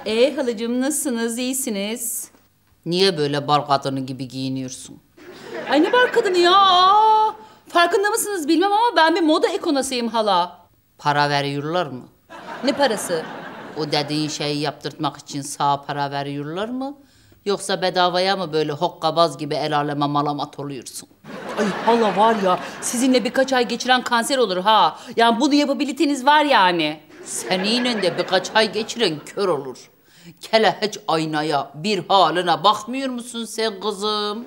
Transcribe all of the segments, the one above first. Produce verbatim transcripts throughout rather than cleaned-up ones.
Ee halacığım nasılsınız? İyisiniz? Niye böyle bar kadını gibi giyiniyorsun? Ay ne bar kadını ya? Aa, farkında mısınız bilmem ama ben bir moda ikonasıyım hala. Para veriyorlar mı? Ne parası? O dediğin şeyi yaptırtmak için sağa para veriyorlar mı? Yoksa bedavaya mı böyle hokkabaz gibi el aleme malamat oluyorsun? Ay hala var ya sizinle birkaç ay geçiren kanser olur ha. Yani bunu yapabiliteniz var yani. Seninle de birkaç ay geçiren kör olur. Kele hiç aynaya bir haline bakmıyor musun sen kızım?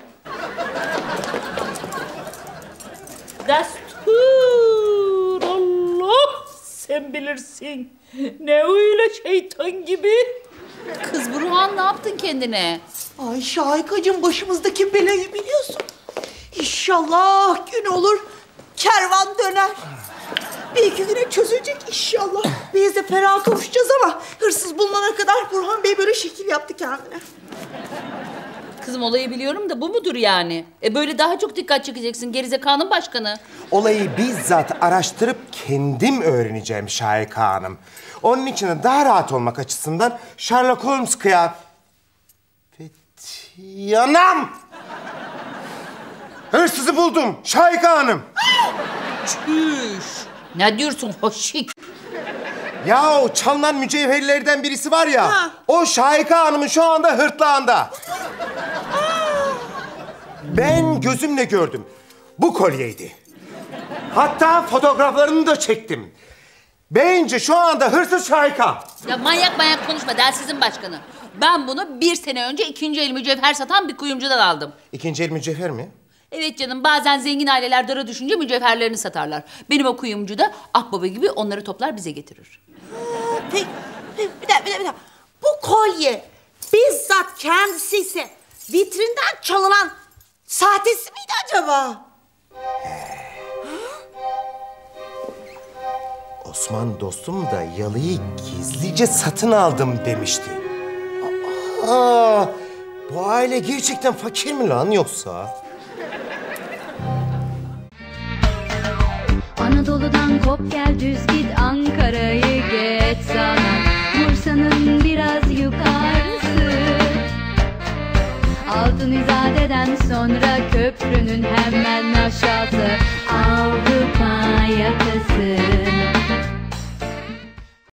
Destur Allah sen bilirsin. Ne öyle şeytan gibi. Kız Burhan ne yaptın kendine? Ay Şahikacığım başımızdaki belayı biliyorsun. İnşallah gün olur kervan döner. Bir iki güne çözülecek inşallah. Biz de ferah kavuşacağız ama hırsız bulunana kadar Burhan Bey böyle şekil yaptı kendine. Kızım olayı biliyorum da bu mudur yani? E böyle daha çok dikkat çekeceksin gerizekanın başkanı. Olayı bizzat araştırıp kendim öğreneceğim Şahika Hanım. Onun için de daha rahat olmak açısından Sherlock Holmes kıyafeti... Yanam! Hırsızı buldum Şahika Hanım. Çüş! Ne diyorsun hoşik? Ya o çalınan mücevherlerden birisi var ya... Ha. O Şahika Hanım'ın şu anda hırtlağında. Ben gözümle gördüm. Bu kolyeydi. Hatta fotoğraflarını da çektim. Bence şu anda hırsız Şahika. Ya manyak manyak konuşma delsizin başkanı. Ben bunu bir sene önce ikinci el mücevher satan bir kuyumcudan aldım. İkinci el mücevher mi? Evet canım bazen zengin aileler dara düşünce mücevherlerini satarlar. Benim o kuyumcu da akbaba gibi onları toplar bize getirir. Peki, peki, bir dakika, bir dakika, bir dakika. Bu kolye bizzat kendisi ise vitrinden çalınan sahtesi miydi acaba? Osman dostum da yalıyı gizlice satın aldım demişti. Aa, bu aile gerçekten fakir mi lan yoksa? Anadolu'dan kop gel düz git Ankara'yı geç sana Bursa'nın biraz yukarısı Altın İzade'den sonra köprünün hemen aşağısı Avrupa yakası